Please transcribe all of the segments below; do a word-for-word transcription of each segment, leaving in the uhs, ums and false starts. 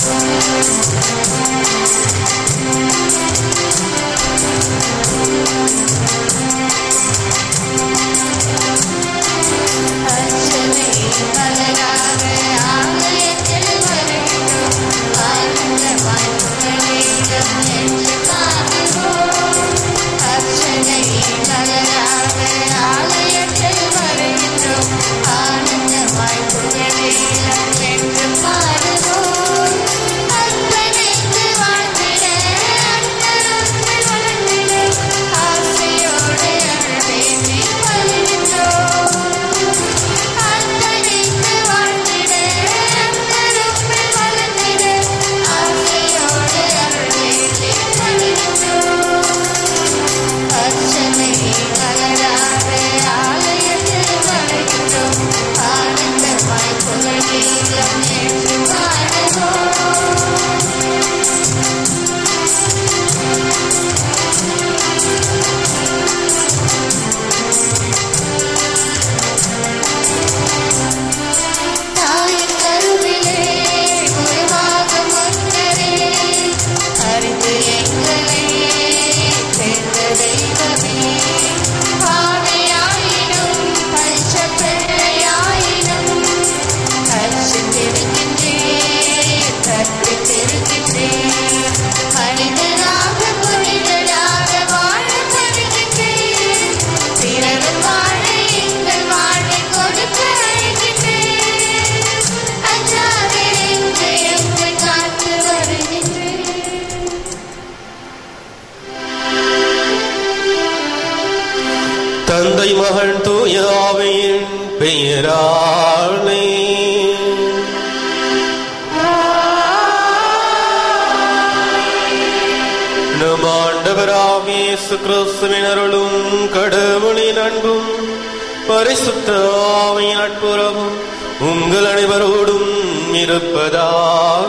தந்தை மகன் தூய ஆவியின் பெயராலே நம் ஆண்டவராம் இயேசு கிறிஸ்துவின் அருளும் கடவுளின் அன்பும் பரிசுத்த ஆவியின் நட்புறவும் உங்கள் அனைவரோடும் இருப்பதாக.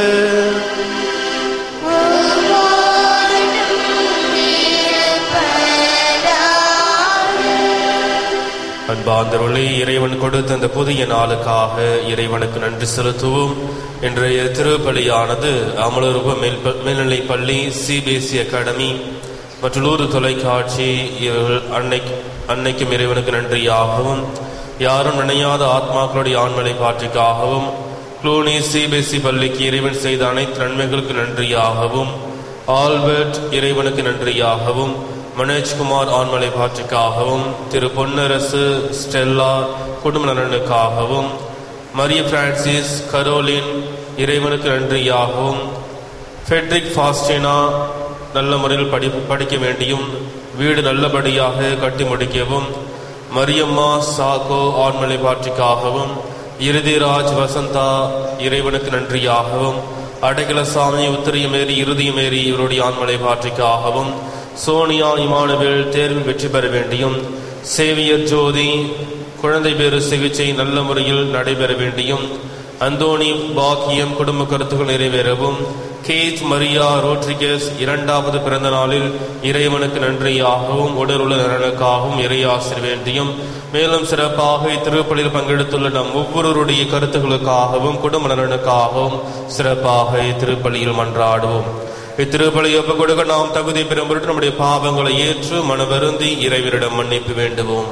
அன்பார்ந்தவர்களே, இறைவன் கொடுத்த அந்த புதிய நாளுக்காக இறைவனுக்கு நன்றி செலுத்துவோம். இன்றைய திருப்பலியானது அமலரூப மேல் மேல்நிலை பள்ளி, சிபிஎஸ்இ அகாடமி மற்றும் லூர்து தொலைக்காட்சி இவர்கள் அன்னைக்கு அன்னைக்கும் இறைவனுக்கு நன்றியாகவும், யாரும் நினையாத ஆத்மாக்களுடைய ஆண்மலை பாற்றிக்காகவும், க்ளூனி சிபிஎஸ்இ பள்ளிக்கு இறைவன் செய்த அனைத்து நன்மைகளுக்கு நன்றியாகவும், ஆல்பர்ட் இறைவனுக்கு நன்றியாகவும், மனோஜ்குமார் ஆண்மலை பாற்றிக்காகவும், திரு பொன்னரசு ஸ்டெல்லா குடும்ப நலனுக்காகவும், மரிய பிரான்சிஸ் கரோலின் இறைவனுக்கு நன்றியாகவும், ஃபெட்ரிக் ஃபாஸ்டினா நல்ல முறையில் படி படிக்க வேண்டியும் வீடு நல்லபடியாக கட்டி முடிக்கவும், மரியம்மா சாகோ ஆண்மலை பாற்றிக்காகவும், இறுதிராஜ் வசந்தா இறைவனுக்கு நன்றியாகவும், அடைக்கலசாமி உத்திரியமேரி இறுதியுமேரி இவருடைய ஆண்மலை பாற்றிக்காகவும், சோனியா இமானுவேல் தேர்வில் வெற்றி பெற வேண்டியும், சேவியர் ஜோதி குழந்தை பேறு சிகிச்சை நல்ல முறையில் நடைபெற வேண்டியும், அந்தோனி பாக்கியம் குடும்ப கருத்துக்கள் நிறைவேறவும், கேஜ் மரியா ரோட்ரிகஸ் இரண்டாவது பிறந்த நாளில் இறைவனுக்கு நன்றியாகவும் உடல் உள்ள நலனுக்காகவும் இறையாசிர் வேண்டியும், மேலும் சிறப்பாக இத்திருப்பலியில் பங்கெடுத்துள்ள நம் ஒவ்வொருவருடைய கருத்துக்களுக்காகவும் குடும்ப நலனுக்காகவும் சிறப்பாக இத்திருப்பலியில் மன்றாடுவோம். இத்திருப்பலி ஒப்புக் கொடுக்க நாம் தகுதி பெறும் பொருட்டு நம்முடைய பாவங்களை ஏற்று மனவருந்தி இறைவனிடம் மன்னிப்பு வேண்டுவோம்.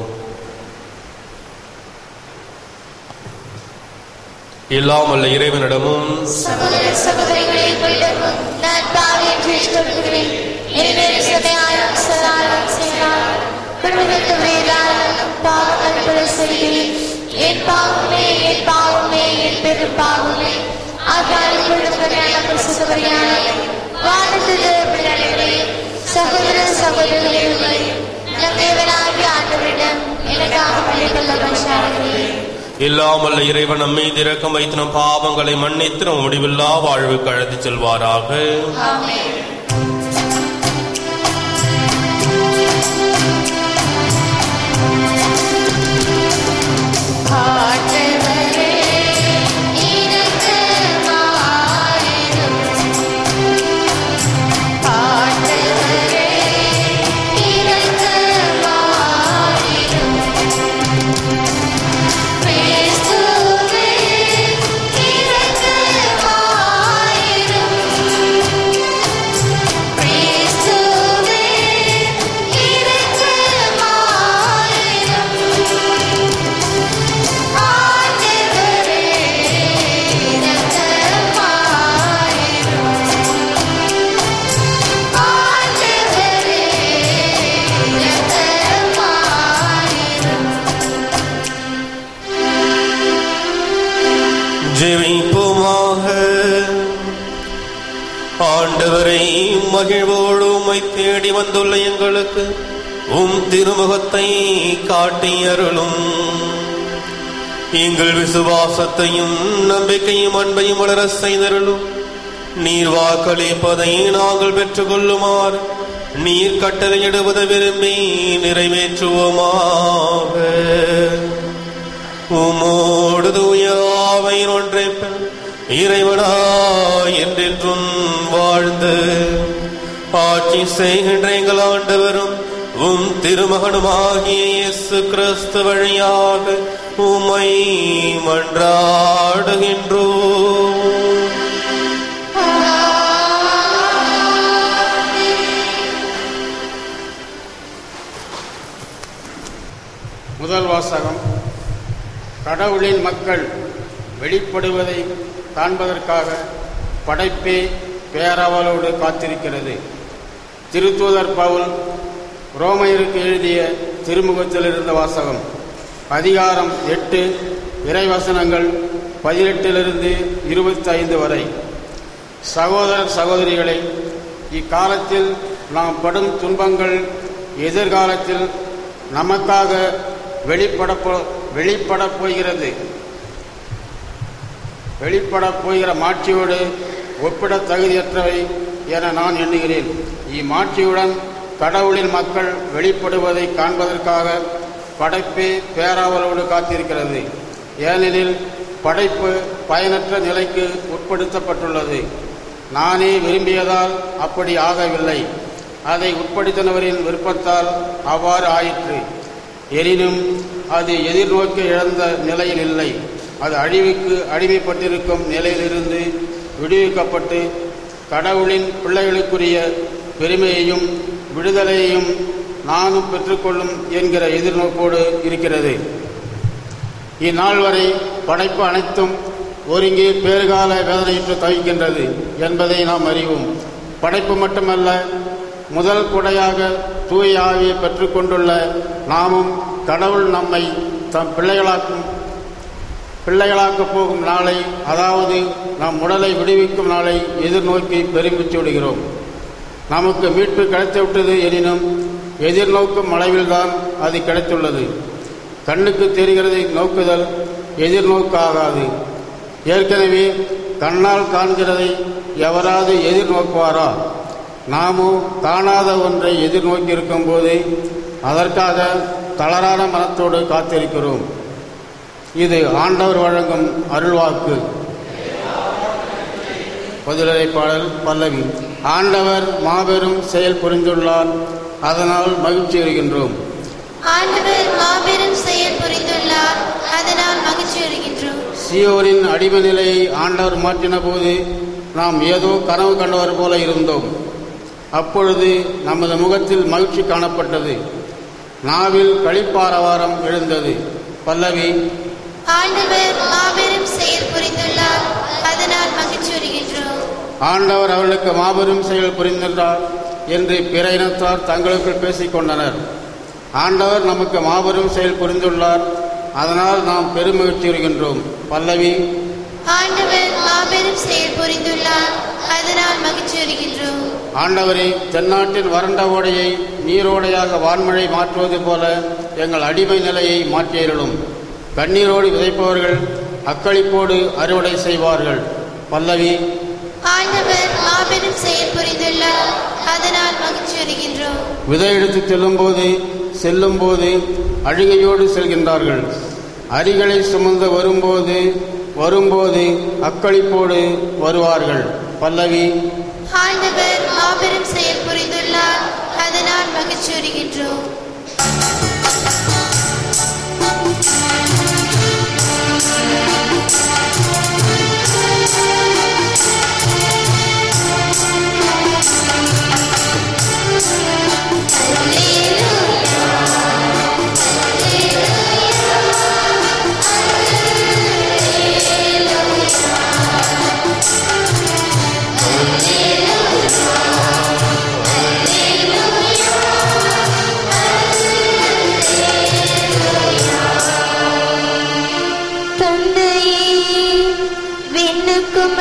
எல்லாம் வல்ல இறைவனிடமும் சகோதர சகோதரிகளிடமும் நான் பாவியை ஏற்றுக்கொள்கிறேன். என்னுடைய சதையாலும் சொல்லாலும் செயலாலும் குடும்பத்து வேளாலும் பாவங்கள் பல செய்கிறேன். என் பாவமே என் பாவமே என் பெரும் பாவமே. ஆகால் குடும்பத்தையான பிரசுவரியான வானத்துக்கு பிள்ளைகளே, சகோதர சகோதரிகளே, நம் தேவனாகிய ஆண்டவரிடம் எனக்காக மன்னிப்புள்ள பஞ்சாரங்களே. எல்லாம் வல்ல இறைவன் நம்மை இரக்கம் வைத்து நம் பாவங்களை மன்னித்து நம் முடிவில்லா வாழ்வுக்கு அழைத்துச் செல்வாராக. ஆமென். Praise to me, ஜெபிப்போமாக. ஆண்டவரை மகிழ்வோடு உம்மை தேடி வந்துள்ள எங்களுக்கு உம் திருமுகத்தை காட்டி அருளும். எங்கள் விசுவாசத்தையும் நம்பிக்கையும் அன்பையும் வளர செய்தருளும். நீர் வாக்களிப்பதை நாங்கள் பெற்றுக் கொள்ளுமாறு நீர் கட்டளையிடுவதை விரும்பி நிறைவேற்றுவோமாக. உமோடு தூய ஆவியின் ஒன்றை இறைவனாய் என்றென்றும் வாழ்ந்து ஆட்சி செய்கின்ற எங்கள் ஆண்டவரும் உம் திருமகனுமாகிய இயேசு கிறிஸ்து வழியாக உம்மை மன்றாடுகின்றோம். முதல் வாசகம். கடவுளின் மக்கள் வெளிப்படுவதை காண்பதற்காக படைப்பே பேராவலோடு காத்திருக்கிறது. திருத்தூதர் பவுல் ரோமையருக்கு எழுதிய திருமுகத்தில் இருந்த வாசகம். அதிகாரம் எட்டு, இறைவசனங்கள் பதினெட்டிலிருந்து இருபத்தி ஐந்து வரை. சகோதர சகோதரிகளை, இக்காலத்தில் நாம் படும் துன்பங்கள் எதிர்காலத்தில் நமக்காக வெளிப்பட வெளிப்படப் போகிறது வெளிப்படப் போகிற மாட்சியோடு ஒப்பிட தகுதியற்றவை என நான் எண்ணுகிறேன். இம்மாட்சியுடன் கடவுளின் மக்கள் வெளிப்படுவதை காண்பதற்காக படைப்பே பேராவலோடு காத்திருக்கிறது. ஏனெனில் படைப்பு பயனற்ற நிலைக்கு உட்படுத்தப்பட்டுள்ளது. நானே விரும்பியதால் அப்படி ஆகவில்லை, அதை உட்படுத்தினவரின் விருப்பத்தால் அவ்வாறு ஆயிற்று. எனினும் அது எதிர்நோக்கி இழந்த நிலையில் இல்லை. அது அழிவுக்கு அடிமைப்பட்டிருக்கும் நிலையிலிருந்து விடுவிக்கப்பட்டு கடவுளின் பிள்ளைகளுக்குரிய பெருமையையும் விடுதலையையும் நானும் பெற்றுக்கொள்ளும் என்கிற எதிர்நோக்கோடு இருக்கிறது. இந்நாள் வரை படைப்பு அனைத்தும் ஒருங்கே பேறுகால வேதனையுற்று தவிக்கின்றது என்பதை நாம் அறிவோம். படைப்பு மட்டுமல்ல, முதல் கொடையாக தூய ஆவியை பெற்றுக்கொண்டுள்ள நாமும் கடவுள் நம்மை தம் பிள்ளைகளாக்கும் பிள்ளைகளாக்கப் போகும் நாளை, அதாவது நம் உடலை விடுவிக்கும் நாளை எதிர்நோக்கி பெருமிச்சு விடுகிறோம். நமக்கு மீட்பு கிடைத்துவிட்டது. எனினும் எதிர்நோக்கும் அளவில்தான் அது கிடைத்துள்ளது. கண்ணுக்கு தெரிகிறதை நோக்குதல் எதிர்நோக்காகாது. ஏற்கனவே கண்ணால் காண்கிறதை எவராது எதிர்நோக்குவாரா? நாமோ காணாத ஒன்றை எதிர்நோக்கியிருக்கும் போது அதற்காக தளரான மனத்தோடு காத்திருக்கிறோம். இது ஆண்டவர் வழங்கும் அருள்வாக்கு. பதிலுரை பாடல் பல்லவி. ஆண்டவர் மாபெரும் செயல் புரிந்துள்ளார், அதனால் மகிழ்ச்சி அடைகின்றோம். ஆண்டவர் மாபெரும் செயல் புரிந்துள்ளார், அதனால் மகிழ்ச்சி அடைகின்றோம். சீயோனின் அடிமை நிலையை ஆண்டவர் மாற்றின போது நாம் ஏதோ கனவு கண்டவர் போல இருந்தோம். அப்பொழுது நமது முகத்தில் மகிழ்ச்சி காணப்பட்டது, நாவில் களிப்பாரவாரம் எழுந்தது. பல்லவி. ஆண்டவர் மாபெரும் செயல் புரிந்துள்ளார், அதனால் மகிழ்ச்சி அடைகின்றோம். ஆண்டவர் அவர்களுக்கு மாபெரும் செயல் புரிந்துள்ளார் என்று பிற இனத்தார் தங்களுக்குள் பேசிக் கொண்டனர். ஆண்டவர் நமக்கு மாபெரும் செயல் புரிந்துள்ளார், அதனால் நாம் பெருமகிழ்ச்சி அடைகின்றோம். பல்லவி. ஆண்டவர் மாபெரும் செயல் புரிந்துள்ளார், அதனால் மகிழ்ச்சி அடைகின்றோம். ஆண்டவரே, தென்னாட்டின் வறண்ட ஓடையை நீரோடையாக வான்மழை மாற்றுவது போல எங்கள் அடிமை நிலையை மாற்றியருளும். கண்ணீரோடு விதைப்பவர்கள் அக்களிப்போடு அறுவடை செய்வார்கள். பல்லவி. ஆண்டவர் மாபெரும் செயல் புரிந்துள்ளார், அதனால் மகிழ்ச்சி அடைகின்றோம். விதை எடுத்து செல்லும்போது செல்லும் போது அழுகையோடு செல்கின்றார்கள். அரிகளை சுமந்து வரும்போது வரும்போது அக்களிப்போடு வருவார்கள். பல்லவி. ஆண்டவர் மாபெரும் செயல் புரிந்துள்ளார், அதனால் மகிழ்ச்சி அடைகின்றோம். Alleluia, Alleluia, Alleluia.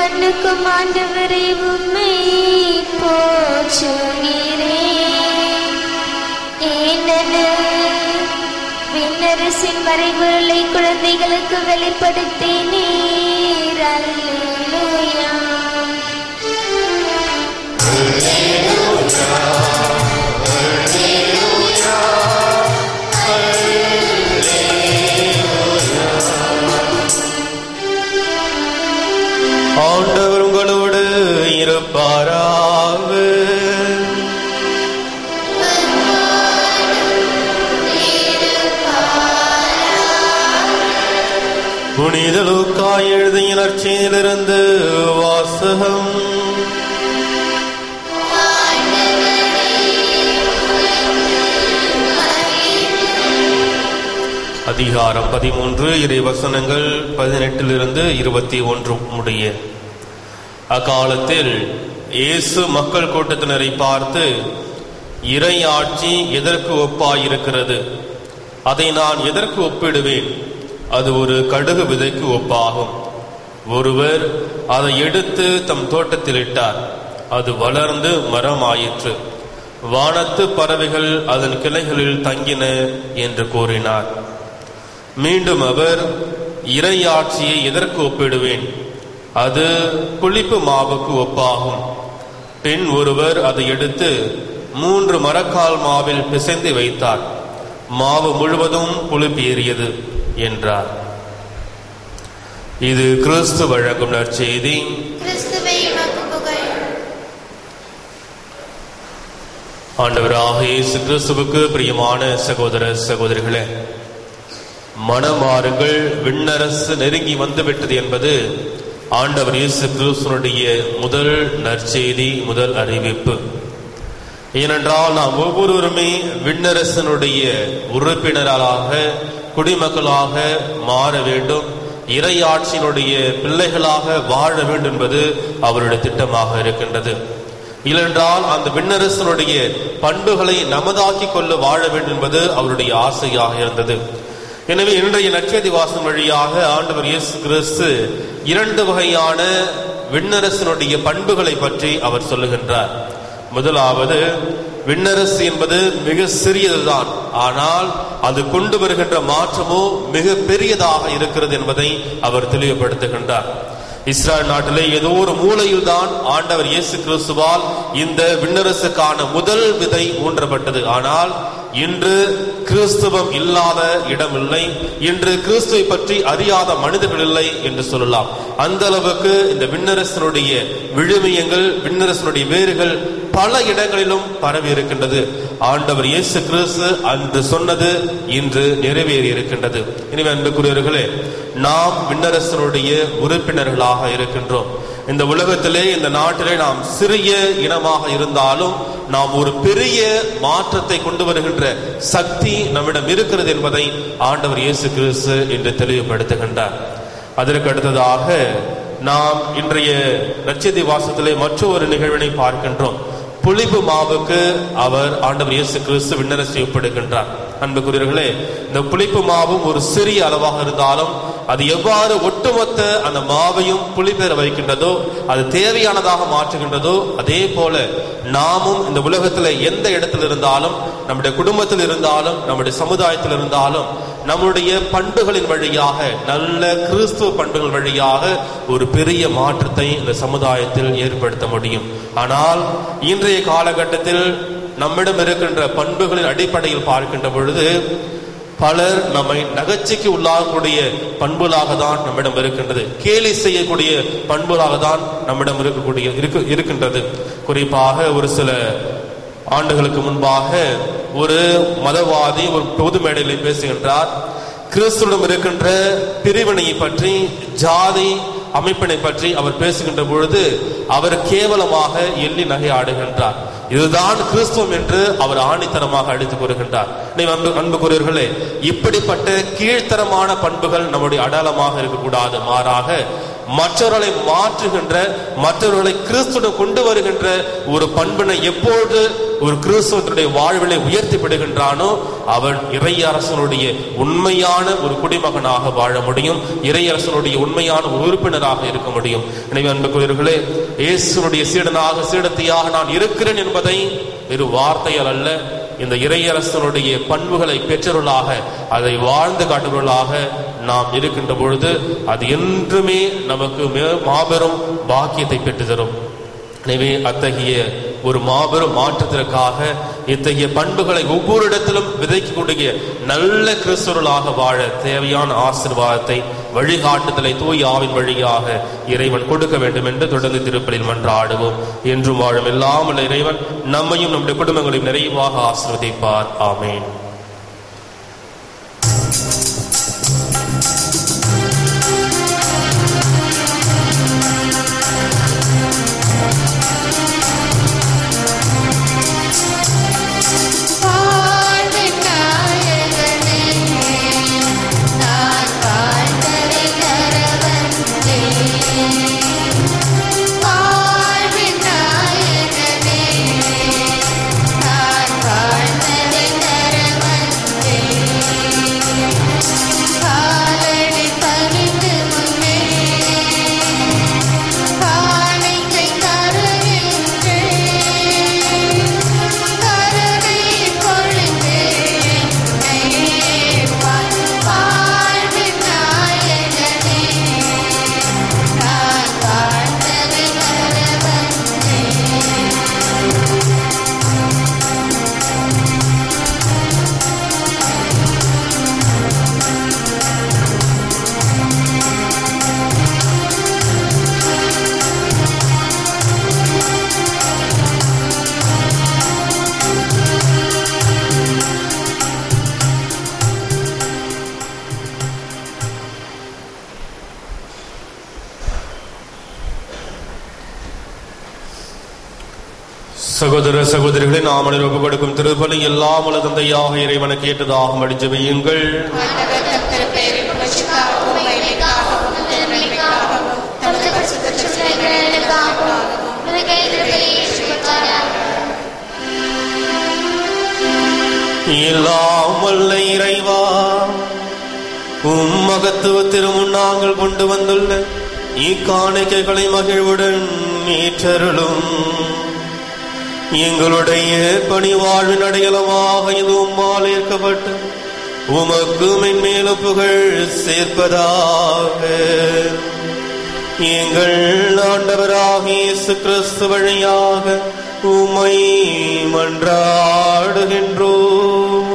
மண்ணுக்கும் ஆண்டவரே உம்மை போற்றுகிறேன். ஏனெனில் விண்ணரசின் மறைபொருளை குழந்தைகளுக்கு வெளிப்படுத்தினீர். அல்லேலூயா. ஆண்டவர் உங்களோடு இருப்பாராக. புனித லூக்கா எழுதிய நற்செய்தியிலிருந்து வாசகம். அதிகாரம் பதிமூன்று, இறை வசனங்கள் பதினெட்டிலிருந்து இருபத்தி ஒன்று முடிய. அக்காலத்தில் இயேசு மக்கள் கூட்டத்தினரை பார்த்து, இறை ஆட்சி எதற்கு ஒப்பாயிருக்கிறது? அதை நான் எதற்கு ஒப்பிடுவேன்? அது ஒரு கடுகு விதைக்கு ஒப்பாகும். ஒருவர் அதை எடுத்து தம் தோட்டத்தில் இட்டார். அது வளர்ந்து மரமாயிற்று. வானத்து பறவைகள் அதன் கிளைகளில் தங்கின என்று கூறினார். மீண்டும் அவர், இறை ஆட்சியை எதற்கு ஒப்பிடுவேன்? அது புளிப்பு மாவுக்கு ஒப்பாகும். பெண் ஒருவர் அதை எடுத்து மூன்று மரக்கால் மாவில் பிசைந்து வைத்தார். மாவு முழுவதும் புளிப்பேறியது என்றார். இது கிறிஸ்து வழங்கும் நற்செய்தி. ஆண்டவராக இயேசு கிறிஸ்துவுக்கு பிரியமான சகோதர சகோதரிகளே, மனமாறுங்கள், விண்ணரசு நெருங்கி வந்துவிட்டது என்பது ஆண்டவர் இயேசு கிறிஸ்துவனுடைய முதல் நற்செய்தி, முதல் அறிவிப்பு. ஏனென்றால் நாம் ஒவ்வொருவருமே விண்ணரசனுடைய உறுப்பினராக, குடிமக்களாக மாற வேண்டும், இறை ஆட்சியினுடைய பிள்ளைகளாக வாழ வேண்டும் என்பது அவருடைய திட்டமாக இருக்கின்றது. இல்லென்றால் அந்த விண்ணரசனுடைய பண்புகளை நமதாக்கி கொள்ள வாழ வேண்டும் என்பது அவருடைய ஆசையாக இருந்தது. எனவே இன்றைய நற்செய்தி வாசகம் வழியாக ஆண்டவர் இயேசு கிறிஸ்து இரண்டு வகையான விண்ணரசனுடைய பண்புகளை பற்றி அவர் சொல்லுகின்றார். முதலாவது, விண்ணரசு என்பது மிக சிறியதுதான், ஆனால் அது கொண்டு வருகின்ற மாற்றமோ மிக பெரியதாக இருக்கிறது என்பதை அவர் தெளிவுபடுத்துகின்றார். இஸ்ரேல் நாட்டிலே ஏதோ ஒரு மூலையில் தான் ஆண்டவர் இயேசு கிறிஸ்துவால் இந்த விண்ணரசுக்கான முதல் விதை ஊன்றப்பட்டது. ஆனால் இன்று கிறிஸ்துவம் இல்லாத இடமில்லை, இன்று கிறிஸ்துவை பற்றி அறியாத மனிதர்கள் இல்லை என்று சொல்லலாம். அந்த அளவுக்கு இந்த விண்ணரசனுடைய விழுமியங்கள், விண்ணரசனுடைய வேர்கள் பல இடங்களிலும் பரவி இருக்கின்றது. ஆண்டவர் இயேசு கிறிஸ்து அன்று சொன்னது இன்று நிறைவேறி இருக்கின்றது. எனவே அன்புக்குரியவர்களே, நாம் விண்ணரசனுடைய உறுப்பினர்களாக இருக்கின்றோம். இந்த உலகத்திலே, இந்த நாட்டிலே நாம் சிறிய இனமாக இருந்தாலும் நாம் ஒரு பெரிய மாற்றத்தை கொண்டு வருகின்ற சக்தி நம்மிடம் இருக்கிறது என்பதை ஆண்டவர் இயேசு கிறிஸ்து என்று தெளிவுபடுத்துகின்றார். அதற்கு அடுத்ததாக நாம் இன்றைய நற்செய்தி வாசகத்திலே மற்றொரு நிகழ்வினை பார்க்கின்றோம். புளிப்பு மாவுக்கு அவர் ஆண்டவர் இயேசு கிறிஸ்து விண்ணரசை ஒப்பிடுகின்றார். அன்புக்குரியவர்களே, இந்த புளிப்பு மாவும் ஒரு சிறிய அளவாக இருந்தாலும் அது எவ்வாறு ஒட்டுமொத்த அந்த மாவையும் புளிப்பெற வைக்கின்றதோ, அது தேவையானதாக மாற்றுகின்றதோ, அதே போல நாமும் இந்த உலகத்தில் எந்த இடத்தில் இருந்தாலும், நம்முடைய குடும்பத்தில் இருந்தாலும், நம்முடைய சமுதாயத்தில் இருந்தாலும், நம்முடைய பண்புகளின் வழியாக, நல்ல கிறிஸ்துவ பண்புகள் வழியாக ஒரு பெரிய மாற்றத்தை இந்த சமுதாயத்தில் ஏற்படுத்த முடியும். ஆனால் இன்றைய காலகட்டத்தில் நம்மிடம் இருக்கின்ற பண்புகளின் அடிப்படையில் பார்க்கின்ற பொழுது பலர் நம்மை நகைச்சுக்கு உள்ளாகக்கூடிய பண்புகளாக தான் நம்மிடம் இருக்கின்றது, கேலி செய்யக்கூடிய பண்புகளாக தான் நம்மிடம் இருக்கக்கூடிய இருக்கின்றது. குறிப்பாக ஒரு சில ஆண்டுகளுக்கு முன்பாக ஒரு மதவாதி ஒரு பொது மேடையில் பேசுகின்றார். கிறிஸ்துவிடம் இருக்கின்ற பிரிவினையை பற்றி, ஜாதி அமைப்பினை பற்றி அவர் பேசுகின்ற பொழுது அவர் கேவலமாக எள்ளி நகையாடுகின்றார். இதுதான் கிறிஸ்துவம் என்று அவர் ஆணித்தரமாக அடித்துக் கூறுகின்றார். அன்பு அன்புக்குரியவர்களே, இப்படிப்பட்ட கீழ்த்தரமான பண்புகள் நம்முடைய அடையாளமாக இருக்கக்கூடாது. மாறாக மற்றவர்களை மாற்றுகின்ற, மற்றவர்களை கிறிஸ்துவிடம் கொண்டு வருகின்ற ஒரு பண்பினை எப்பொழுது ஒரு கிறிஸ்தவனுடைய வாழ்விலை உயர்த்திப்படுகின்றானோ அவன் இறையரசனுடைய உண்மையான ஒரு குடிமகனாக வாழ முடியும், இறையரசனுடைய உண்மையான உறுப்பினராக இருக்க முடியும். எனவே அன்புக்குரியவர்களே, இயேசுனுடைய சீடனாக சீடத்தியாக நான் இருக்கிறேன் என்பதை வெறு வார்த்தையால் அல்ல, இந்த இறையரசனுடைய பண்புகளை பெற்றவர்களாக அதை வாழ்ந்து காட்டுவர்களாக நாம் இருக்கின்ற பொழுது அது என்றுமே நமக்கு மாபெரும் பாக்கியத்தை பெற்று தரும். எனவே அத்தகைய ஒரு மாபெரும் மாற்றத்திற்காக இத்தகைய பண்புகளை ஒவ்வொரு இடத்திலும் விதைக்கக்கூடிய நல்ல கிறிஸ்தவர்களாக வாழ தேவையான ஆசீர்வாதத்தை, வழிகாட்டுதலை தூய ஆவின் வழியாக இறைவன் கொடுக்க வேண்டும் என்று தொடர்ந்து திருப்பலில் மன்றாடுவோம். என்றும் வாழும் எல்லாம் உள்ள இறைவன் நம்மையும் நம்முடைய குடும்பங்களையும் நிறைவாக ஆசீர்வதிப்பார். ஆமேன். சகோதர சகோதரிகளை நாம் ஒப்பு கொடுக்கும் திருப்பலி எல்லாம் உள்ள தந்தையாக இறைவனுக்கு ஏற்றதாக மடிச்சு வையுங்கள். எல்லாம் வல்ல இறைவா, உம் மகத்துவ திருமுன் நாங்கள் கொண்டு வந்துள்ள இக்காணிக்கைகளை மகிழ்வுடன் ஏற்றருளும். எங்களுடைய பணிவாழ்வின் அடையாளமாக இது உம்மால் ஏற்கப்பட்டு உமக்கு மென்மேலும் புகழ் சேர்ப்பதாக எங்கள் ஆண்டவராக இயேசு கிறிஸ்து வழியாக உம்மை மன்றாடுகின்றோம்.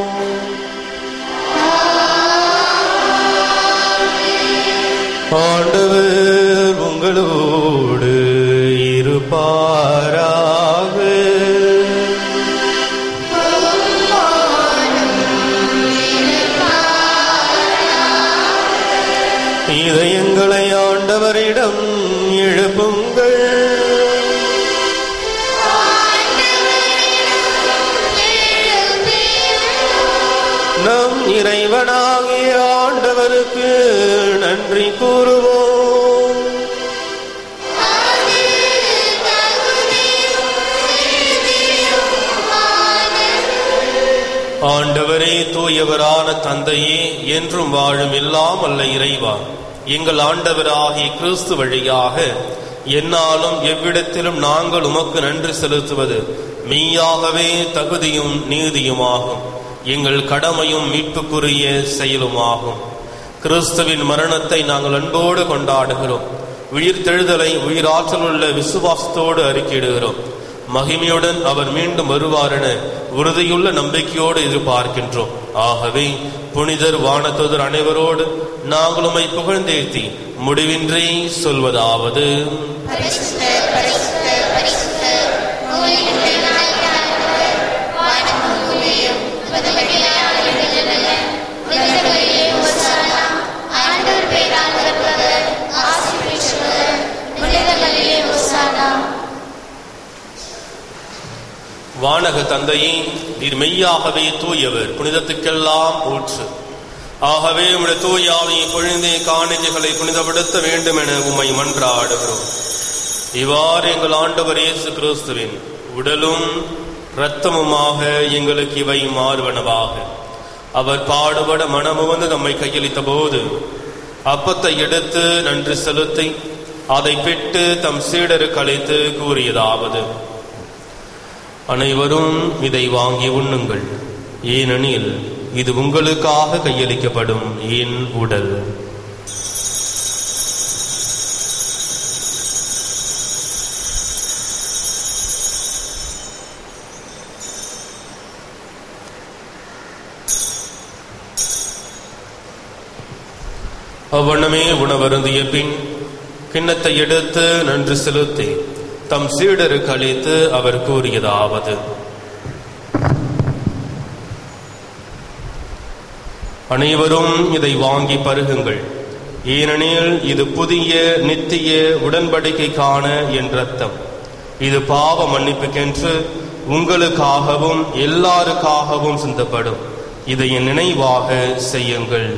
ஆண்டவர் உங்களோடு இருப்பாராக. இதயங்களை ஆண்டவரிடம் எழுப்புங்கள். நம் இறைவனாகிய ஆண்டவருக்கு நன்றி கூறுவோம். ஆண்டவரே, தூயவரான தந்தையே, என்றும் வாழும் எல்லாம் அல்ல இறைவா, எங்கள் ஆண்டவராகிய கிறிஸ்து வழியாக என்னாலும் எவ்விடத்திலும் நாங்கள் உமக்கு நன்றி செலுத்துவது மெய்யாகவே தகுதியும் நீதியுமாகும், எங்கள் கடமையும் மீட்புக்குரிய செயலுமாகும். கிறிஸ்துவின் மரணத்தை நாங்கள் அன்போடு கொண்டாடுகிறோம். உயிர்த்தெழுதலை உயிராற்றல் உள்ள விசுவாசத்தோடு அறிக்கையிடுகிறோம். மகிமையுடன் அவர் மீண்டும் வருவார் என உறுதியுள்ள நம்பிக்கையோடு எதிர்பார்க்கின்றோம். ஆகவே புனிதர் வானதூதர் அனைவரோடு நாங்கள் உம்மை புகழ்ந்தேத்தி முடிவின்றி சொல்வதாவது: வானக தந்தையே, நீர் மெய்யாகவே தூயவர், புனிதத்துக்கெல்லாம் ஊற்று. ஆகவே உம்முடைய தூய ஆவியை பொழிந்தே காணிக்கைகளை புனிதப்படுத்த வேண்டும் என உம்மை மன்றாடுகிறோம். இவ்வாறு எங்கள் ஆண்டவர் இயேசு கிறிஸ்துவின் உடலும் இரத்தமுமாக எங்களுக்கு இவை மாறுவனவாக. அவர் பாடுபட மனமுவந்து நம்மை கையளித்த போது அப்பத்தை எடுத்து நன்றி செலுத்தி அதை பெற்று தம் சீடருக்கு அளித்து கூறியதாவது: அனைவரும் இதை வாங்கி உண்ணுங்கள், ஏனெனில் இது உங்களுக்காக கையளிக்கப்படும் என் உடல். அவ்வண்ணமே உணவருந்திய பின் கிண்ணத்தை எடுத்து நன்றி செலுத்தி தம் சீடருக்கு அளித்து அவர் கூறியதாவது: அனைவரும் இதை வாங்கி பருகுங்கள், ஏனெனில் இது புதிய நித்திய உடன்படிக்கைக்கான என் இரத்தம். இது பாவ மன்னிப்புக்கென்று உங்களுக்காகவும் எல்லாருக்காகவும் சிந்தப்படும். இதை என் நினைவாக செய்யுங்கள்.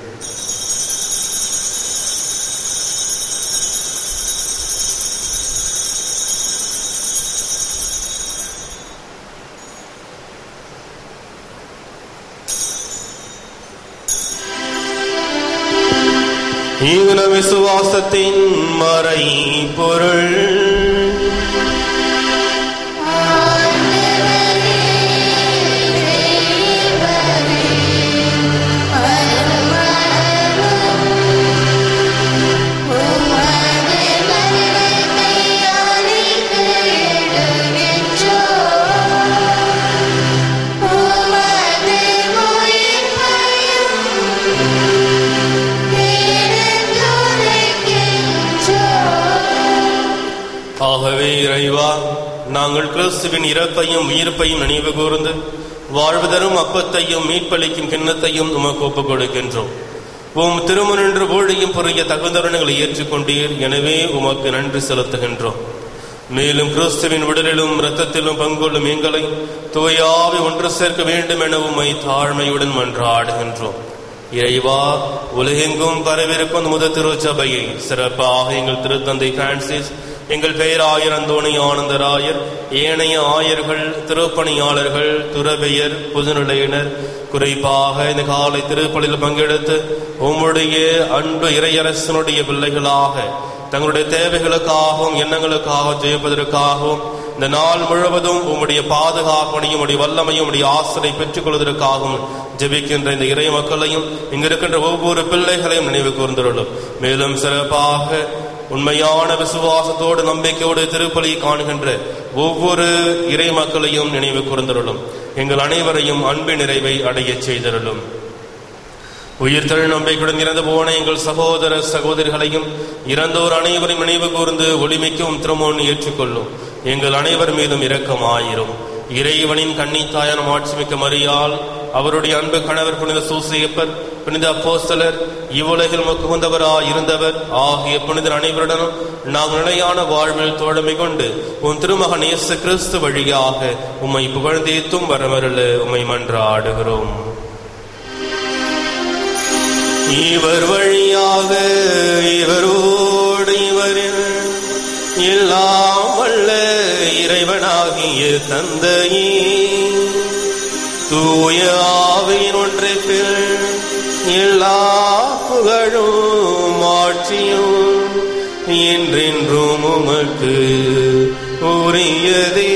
ஈன விசுவாசத்தின் மறை பொருள். ஆகவே இறைவா, நாங்கள் கிறிஸ்துவின் இறப்பையும் உயிர்ப்பையும் நினைவு கூர்ந்து வாழ்வு தரும் அப்பத்தையும் மீட்பளிக்கும் கிண்ணத்தையும் உமக்கு ஒப்புக் கொடுக்கின்றோம். உம் திருமுனின்று ஊழியும் புரிய தகுந்தவர்களை ஏற்றுக்கொண்டீர். எனவே உமக்கு நன்றி செலுத்துகின்றோம். மேலும் கிறிஸ்துவின் உடலிலும் இரத்தத்திலும் பங்கொள்ளும் எங்களை தூயாவி ஒன்று சேர்க்க வேண்டும் என உம்மை தாழ்மையுடன் மன்றாடுகின்றோம். இறைவா, உலகெங்கும் பரவிருக்கும் முத திருச்சபையை சிறப்பாக எங்கள் திருத்தந்தை பிரான்சிஸ், எங்கள் பேராயர் அந்தோணி ஆனந்தராயர், ஏனைய ஆயர்கள், திருப்பணியாளர்கள், துறவியர், புதுநிலையினர், குறிப்பாக இந்த காலை திருப்பலியில் பங்கெடுத்து உம்முடைய அன்பு இறையரசனுடைய பிள்ளைகளாக தங்களுடைய தேவைகளுக்காகவும் எண்ணங்களுக்காக ஜெயிப்பதற்காகவும் இந்த நாள் முழுவதும் உம்முடைய பாதுகாப்பையும் உடைய வல்லமையும் உடைய ஆசிரியை பெற்றுக் கொள்வதற்காகவும் ஜெபிக்கின்ற இந்த இறை மக்களையும் இங்கிருக்கின்ற ஒவ்வொரு பிள்ளைகளையும் நினைவு கூர்ந்துள்ளோம். மேலும் சிறப்பாக உண்மையான விசுவாசத்தோடு நம்பிக்கையோடு திருப்பலியை காணுகின்ற ஒவ்வொரு இறை மக்களையும் நினைவு கூர்ந்துள்ளோம். எங்கள் அனைவரையும் அன்பின் நிறைவை அடைய செய்திருளும். உயிர்த்தெழு நம்பிக்கையுடன் இறந்து போன எங்கள் சகோதர சகோதரிகளையும் இறந்தோர் அனைவரையும் நினைவு கூர்ந்து ஒளிமிக்கும் திருமோன் ஏற்றுக்கொள்ளும். எங்கள் அனைவர் மீதும் இரக்கமாயிரும். இறைவனின் கன்னித்தாயான மாட்சிமிக்க மரியாள், அவருடைய அன்பு கணவர் புனித சூசையப்பர், புனித அப்போஸ்தலர், இவ்வுலகில் முக்குவந்தவராய் இருந்தவர் ஆகிய புனிதர் அனைவருடனும் நாம் நிலையான வாழ்வில் தோழமை கொண்டு உன் திருமகன் இயேசு கிறிஸ்து வழியாக உம்மை புகழ்ந்தேத்தும் வரமருள உம்மை மன்றாடுகிறோம். இவர் வழியாக இவரோடு இவரில் எல்லாம் வல்ல இறைவனாகிய தந்தையே, தூய ஆவியின் ஒன்றிப்பில் எல்லா புகழும் ஆட்சியும் என்றென்றும் உமக்கு உரியதே.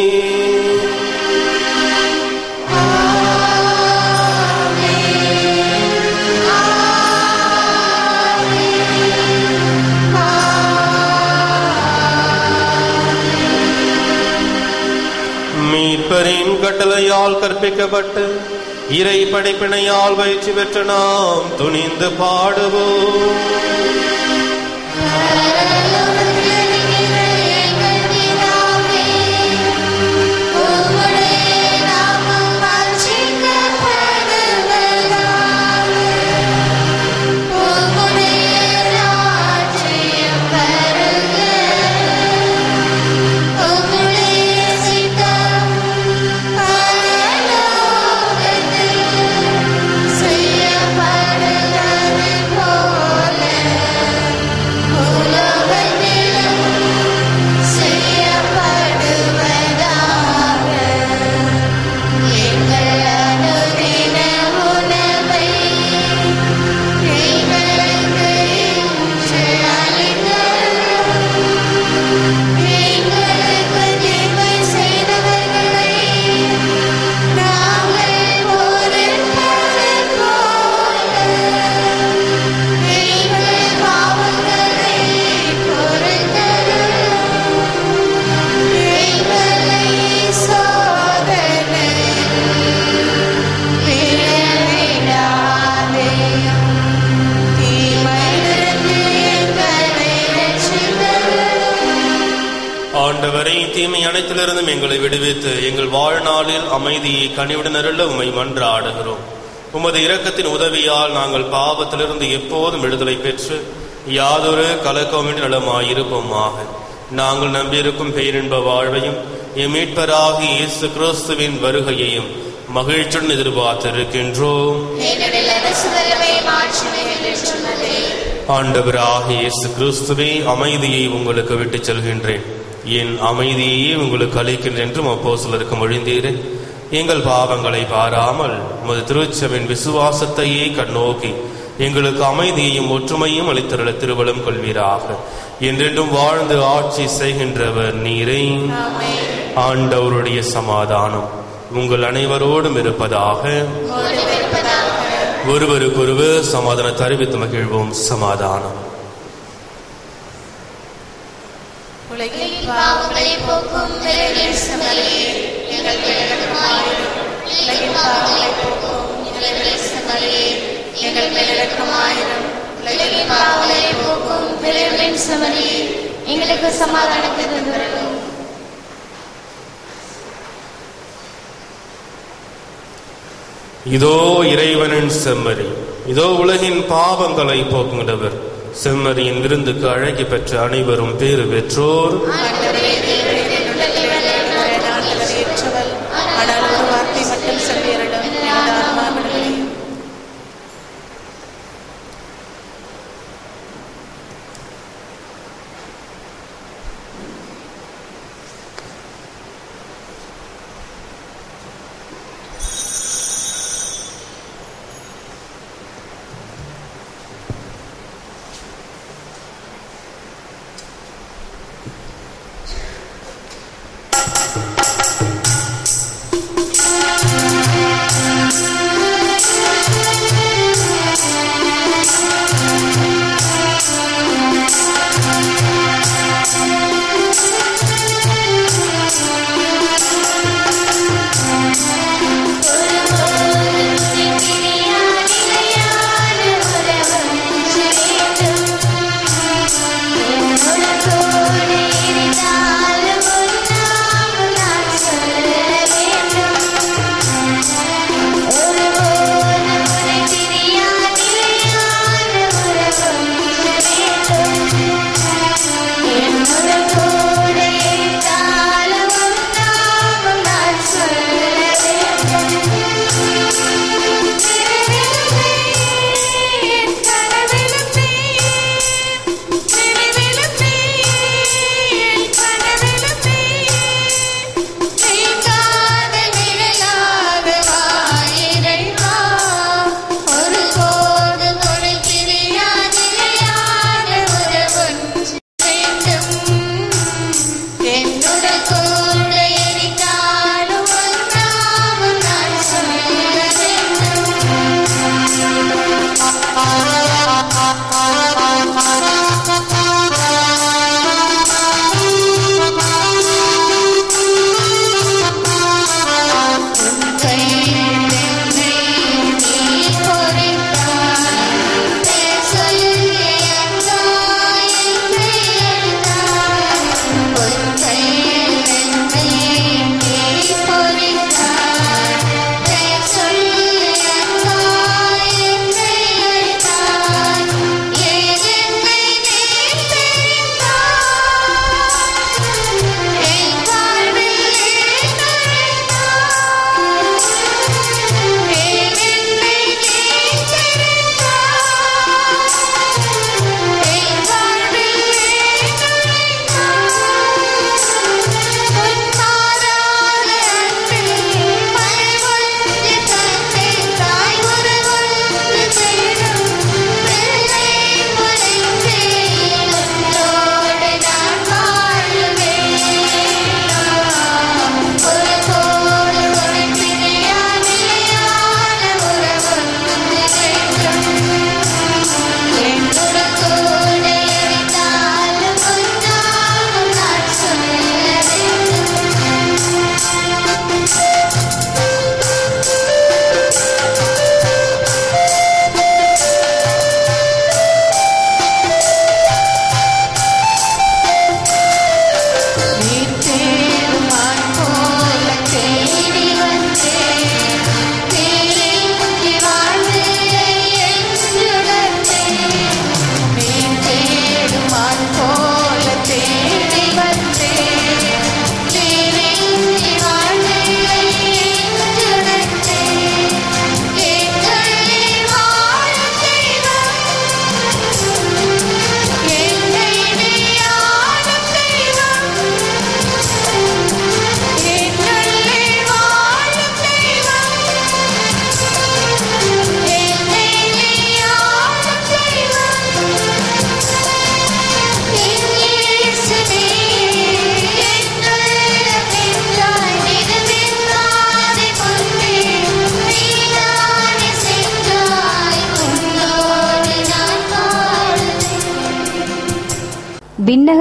மீட்பரின் கட்டளையால் கற்பிக்கப்பட்டு இறை படைப்பினையால் பயிற்சி பெற்ற நாம் துணிந்து பாடுவோம். செய்யப்படுவது போல ஆண்டவரை தீமை அனைத்திலிருந்தும் எங்களை விடுவித்து எங்கள் வாழ்நாளில் அமைதியை கனிவுடன் அருள உம்மை மன்றாடுகிறோம். உமது இரக்கத்தின் உதவியால் நாங்கள் பாவத்திலிருந்து எப்போதும் விடுதலை பெற்று யாதொரு கலக்கமின்றி நலமாயிருப்போமாக. நாங்கள் நம்பியிருக்கும் பேரின்ப வாழ்வையும் எம் மீட்பராகிய இயேசு கிறிஸ்துவின் வருகையையும் மகிழ்ச்சியுடன் எதிர்பார்த்திருக்கின்றோம். ஆண்டவராகிய இயேசு கிறிஸ்துவே, அமைதியை உங்களுக்கு விட்டுச் செல்கின்றேன், என் அமைதியையே உங்களுக்கு அளிக்கின்றேன் என்றும் அப்போஸ்தலருக்கு மொழிந்தீரே. எங்கள் பாவங்களை பாராமல் உமது திருச்சபையின் விசுவாசத்தையே கண்ணோக்கி எங்களுக்கு அமைதியையும் ஒற்றுமையும் அளித்தருள திருவலம் கொள்வீராக. என்றென்றும் வாழ்ந்து ஆட்சி செய்கின்றவர் நீரே. ஆண்டவருடைய சமாதானம் உங்கள் அனைவரோடும் இருப்பதாக. ஒருவருக்கொருவர் சமாதானம் தெரிவித்து மகிழ்வோம். சமாதானம். உலகில் பாவங்களை போக்கும் இறைவனின் செம்மறியே, எங்களுக்கு இரக்கமாயிரும். உலகின் பாவங்களை போக்கும் இறைவனின் செம்மறியே, எங்களுக்கு இரக்கமாயிரும். உலகின் பாவங்களை போக்கும் இறைவனின் செம்மறியே, எங்களுக்கு சமாதானத்தை தந்தருளும். இதோ இறைவனின் செம்மறி, இதோ உலகின் பாவங்களை போக்குகிறவர். செம்மறியின் விருந்துக்கு அழகி பெற்ற அனைவரும் பேறு பெற்றோர்.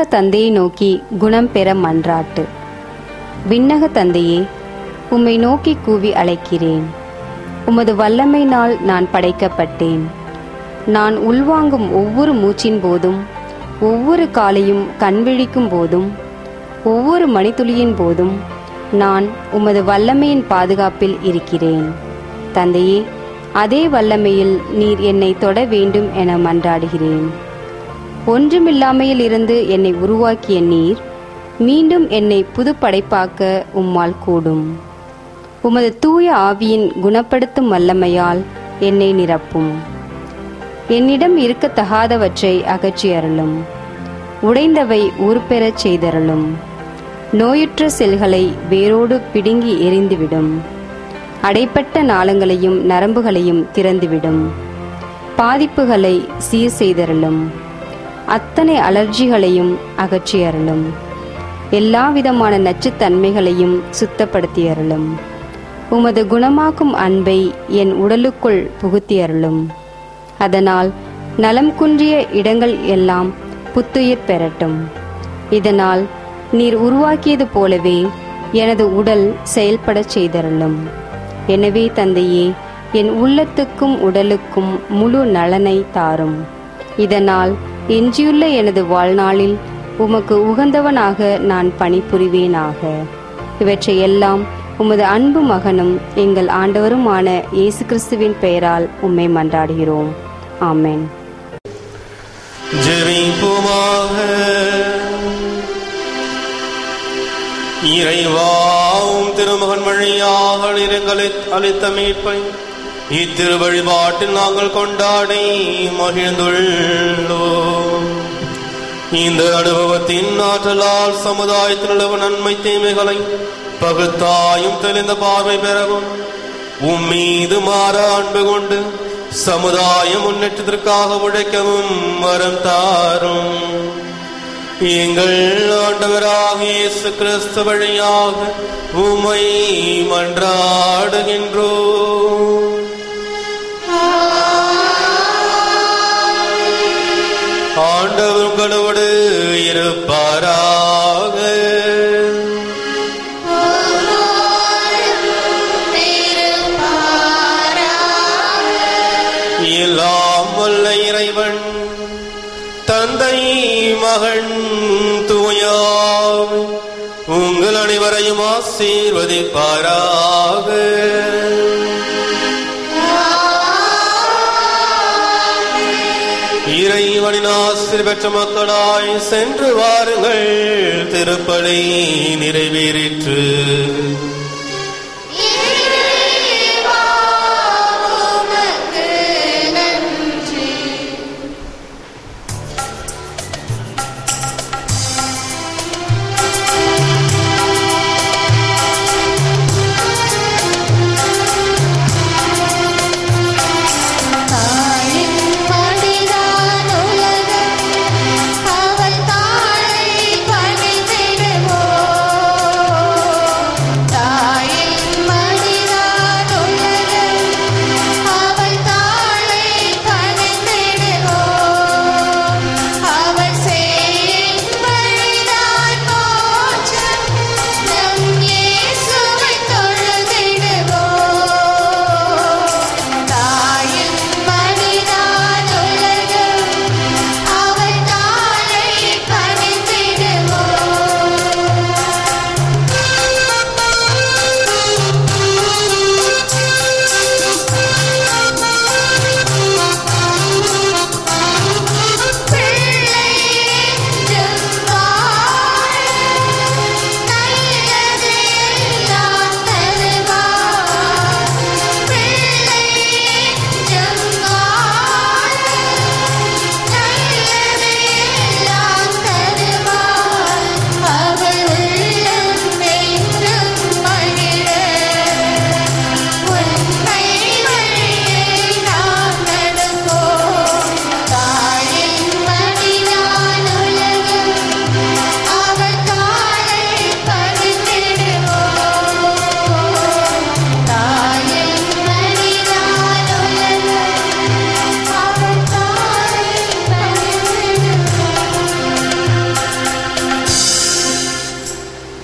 தந்தையை நோக்கி குணம் பெற மன்றாட்டு. விண்ணக தந்தையே, உம்மை நோக்கி கூவி அழைக்கிறேன். உமது வல்லமையினால் நான் படைக்கப்பட்டேன். நான் உள்வாங்கும் ஒவ்வொரு மூச்சின் போதும், ஒவ்வொரு காலையும் கண்விழிக்கும் போதும், ஒவ்வொரு மணித்துளியின் போதும் நான் உமது வல்லமையின் பாதுகாப்பில் இருக்கிறேன். தந்தையே, அதே வல்லமையில் நீர் என்னை தொட வேண்டும் என மன்றாடுகிறேன். ஒன்றுமில்லாமையில் இருந்து என்னை உருவாக்கிய நீர் மீண்டும் என்னை புது படைப்பாக்க உம்மால் கூடும். உமது தூய ஆவியின் குணப்படுத்தும் வல்லமையால் என்னை நிரப்பும். என்னிடம் இருக்கத்தகாதவற்றை அகற்றி அருளும். உடைந்தவை ஊர்பெறச் செய்தருளும். நோயுற்ற செல்களை வேரோடு பிடுங்கி எறிந்துவிடும். அடைப்பட்ட நாளங்களையும் நரம்புகளையும் திறந்துவிடும். பாதிப்புகளை சீர் செய்தருளும். அத்தனை அலர்ஜிகளையும் அகற்றி அருளும். எல்லாவிதமான நச்சுத்தன்மைகளையும் சுத்தப்படுத்தி அருளும். உமது குணமாக்கும் அன்பை என் உடலுக்குள் புகுத்தி அருளும். அதனால் நலம் குன்றிய இடங்கள் எல்லாம் புத்துயிர் பெறட்டும். இதனால் நீர் உருவாக்கியது போலவே எனது உடல் செயல்படச் செய்தருளும். எனவே தந்தையே, என் உள்ளத்துக்கும் உடலுக்கும் முழு நலனை தாரும். இதனால் எஞ்சியுள்ள எனது வாழ்நாளில் உமக்கு உகந்தவனாக நான் பணிபுரிவேனாக. இவற்றை எல்லாம் உமது அன்பு மகனும் எங்கள் ஆண்டவருமான இயேசு கிறிஸ்துவின் பெயரால் உம்மை மன்றாடுகிறோம். ஆமென். ஜெபிப்போமாக. இறைவாவும் திருமகன் வழியாக எங்களை அளித்த மீட்பை இத்திரு வழிபாட்டில் நாங்கள் கொண்டாடி மகிழ்ந்துள்ளோம். இந்த அனுபவத்தின் ஆற்றலால் சமுதாயத்தில் உள்ள நன்மை தீமைகளை பகுத்தாயும் தெளிந்த பார்வை பெறவும் உம்மீது மாற அன்பு கொண்டு சமுதாய முன்னேற்றத்திற்காக உழைக்கவும் வரம் தாரும். எங்கள் ஆண்டவராக இயேசு கிறிஸ்து வழியாக உம்மை மன்றாடுகின்றோம். ஆண்டவர் உங்களோடு இருப்பாராக. எல்லாம் வல்ல இறைவன் தந்தை மகன் தூயார் உங்கள் அனைவரையும் ஆசீர்வதிப்பாராக. இறைவனின் ஆசீர் பெற்ற மக்களாய் சென்று வாருங்கள். திருப்பலி நிறைவேறிற்று.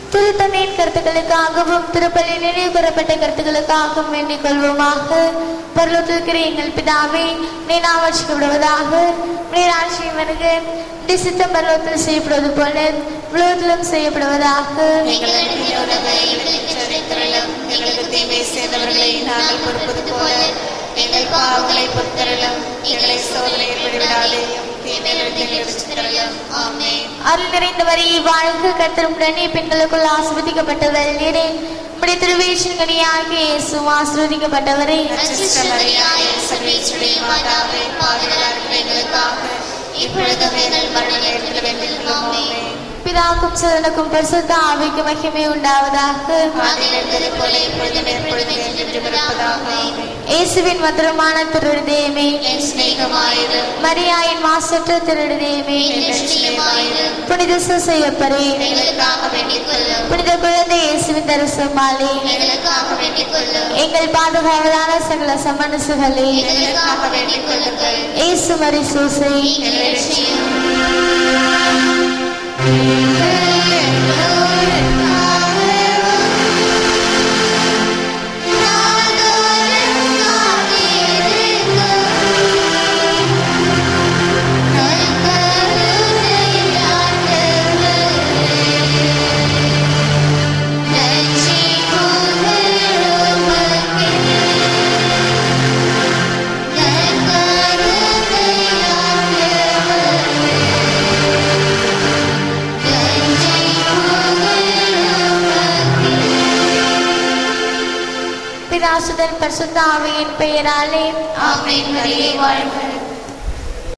திருத்தந்தையின் கருத்துக்களுக்காகவும் திருப்பலி நினைவு கூறப்பட்ட கருத்துக்களுக்காகவும் வேண்டிக் கொள்வோமாக. பரலோகத்திற்கிற எங்கள் பிதாவே, நீர் நாமம் நீராட்சியம் வருக. சித்தம் பரலோகத்தில் செய்யப்படுவது போல உலகத்திலும் செய்யப்படுவதாக. எங்களுக்கு தீமை செய்தவர்களை நாங்கள் பொறுப்பது போல எங்கள் பாவங்களை பொறுத்தரலும், எங்களை சோதனையில் விடுவிடாதேயும் அருள் நிறைந்த வரி வாழ்க. கர்த்தருடனே பெண்களுக்குள் ஆசீர்வதிக்கப்பட்டவர் நீரே. உம்முடைய திருவேற்றின் கனியாகிய இயேசுவும் ஆசீர்வதிக்கப்பட்டவரே. பிதாக்கும் சுதனுக்கும் பரிசுத்த ஆவிக்கும் மகிமை உண்டாவதாக. இயேசுவின் மதுரமான திருடேமே, மரியாயின் மாசற்ற திருடேமே, புனித செய்யப்பரே, புனித குழந்தை இயேசுவின் தரிசனமாலே, எங்கள் பாதுகாவலான சகல சமனசுகளே, இயேசு மரி சூசை பிதாசுதன் பரிசுத்த ஆவியின் பெயராலே ஆமென்.